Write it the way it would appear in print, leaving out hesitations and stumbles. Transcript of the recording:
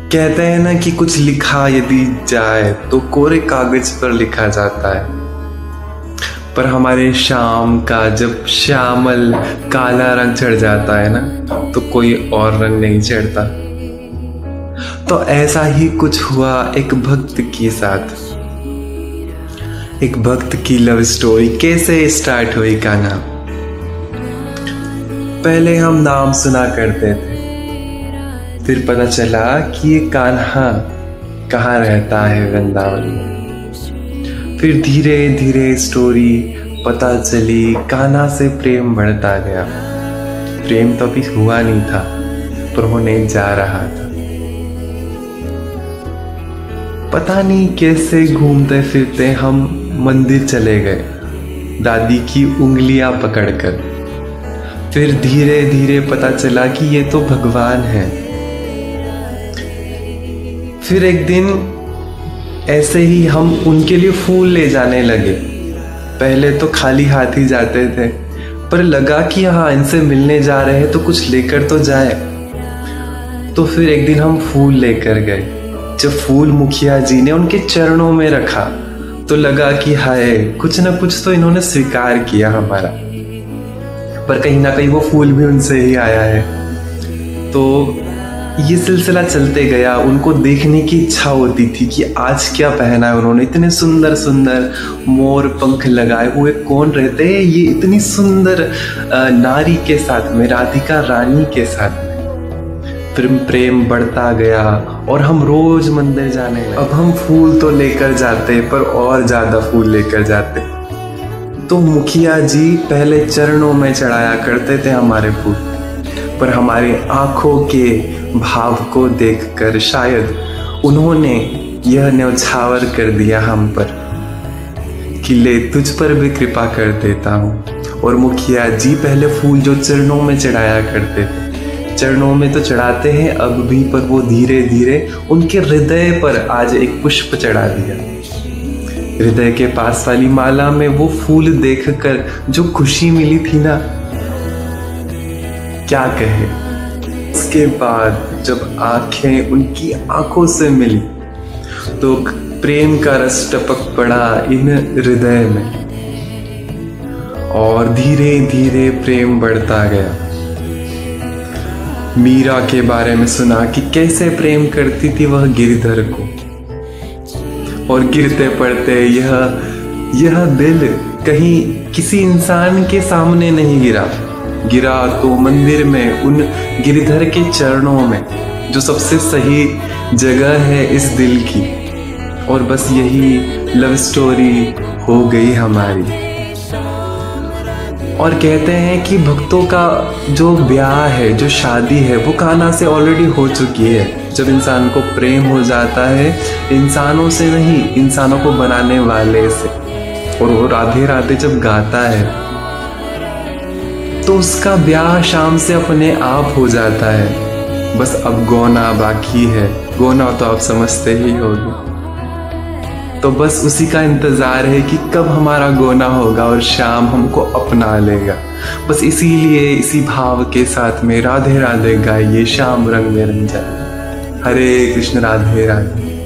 कहते हैं ना कि कुछ लिखा यदि जाए तो कोरे कागज पर लिखा जाता है, पर हमारे शाम का जब श्यामल काला रंग चढ़ जाता है ना, तो कोई और रंग नहीं चढ़ता। तो ऐसा ही कुछ हुआ एक भक्त के साथ। एक भक्त की लव स्टोरी कैसे स्टार्ट हुई कान्हा। पहले हम नाम सुना करते थे, फिर पता चला कि ये कान्हा कहाँ रहता है, वृंदावन में। फिर धीरे धीरे स्टोरी पता चली, कान्हा से प्रेम बढ़ता गया। प्रेम तो अभी हुआ नहीं था, पर होने जा रहा था। पता नहीं कैसे घूमते फिरते हम मंदिर चले गए, दादी की उंगलियां पकड़कर। फिर धीरे धीरे पता चला कि ये तो भगवान है। फिर एक दिन ऐसे ही हम उनके लिए फूल ले जाने लगे। पहले तो खाली हाथ ही जाते थे, पर लगा कि हाँ, इनसे मिलने जा रहे हैं तो कुछ लेकर तो जाए। तो फिर एक दिन हम फूल लेकर गए। जब फूल मुखिया जी ने उनके चरणों में रखा तो लगा कि हाय, कुछ ना कुछ तो इन्होंने स्वीकार किया हमारा। पर कहीं ना कहीं वो फूल भी उनसे ही आया है। तो ये सिलसिला चलते गया। उनको देखने की इच्छा होती थी कि आज क्या पहना है उन्होंने। इतने सुंदर सुंदर मोर पंख लगाए हुए कौन रहते हैं ये इतनी सुंदर नारी के साथ में, राधिका रानी के साथ में। फिर प्रेम बढ़ता गया और हम रोज मंदिर जाने लगे। अब हम फूल तो लेकर जाते, पर और ज्यादा फूल लेकर जाते। तो मुखिया जी पहले चरणों में चढ़ाया करते थे हमारे फूल, पर हमारी आंखों के भाव को देखकर शायद उन्होंने यह न्यौछावर कर दिया हम पर कि ले, तुझ पर भी कृपा कर देता हूँ। और मुखिया जी पहले फूल जो चरणों में चढ़ाया करते थे, चरणों में तो चढ़ाते हैं अब भी, पर वो धीरे धीरे उनके हृदय पर आज एक पुष्प चढ़ा दिया। हृदय के पास वाली माला में वो फूल देखकर जो खुशी मिली थी ना, क्या कहे। उसके बाद जब आंखें उनकी आंखों से मिली तो प्रेम का रस टपक पड़ा इन हृदय में, और धीरे धीरे प्रेम बढ़ता गया। मीरा के बारे में सुना कि कैसे प्रेम करती थी वह गिरधर को, और गिरते पड़ते यह दिल कहीं किसी इंसान के सामने नहीं गिरा तो मंदिर में उन गिरधर के चरणों में, जो सबसे सही जगह है इस दिल की। और बस यही लव स्टोरी हो गई हमारी। और कहते हैं कि भक्तों का जो ब्याह है, जो शादी है, वो कान्हा से ऑलरेडी हो चुकी है। जब इंसान को प्रेम हो जाता है, इंसानों से नहीं, इंसानों को बनाने वाले से, और वो राधे राधे जब गाता है तो उसका ब्याह शाम से अपने आप हो जाता है। बस अब गौना बाकी है। गौना तो आप समझते ही होंगे। तो बस उसी का इंतजार है कि कब हमारा गौना होगा और शाम हमको अपना लेगा। बस इसीलिए इसी भाव के साथ में राधे राधे गाइए, शाम रंग में रंग जाए। हरे कृष्ण राधे राधे।